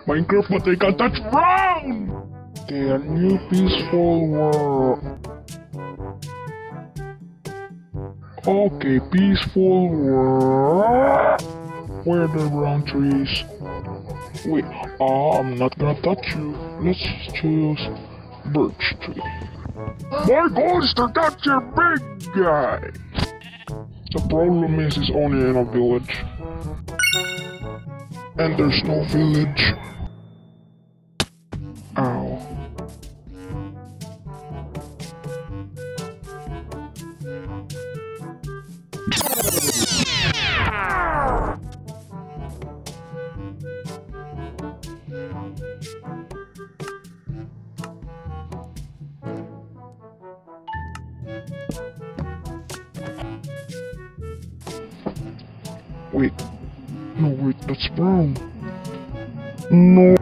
Minecraft, but they can't touch brown! The new peaceful world. Okay, peaceful world. Where are the brown trees? Wait, I'm not gonna touch you. Let's choose birch tree. My goal is to capture big guy. The problem is it's only in a village. And there's no village. Ow. Wait. No, wait, that's brown. No.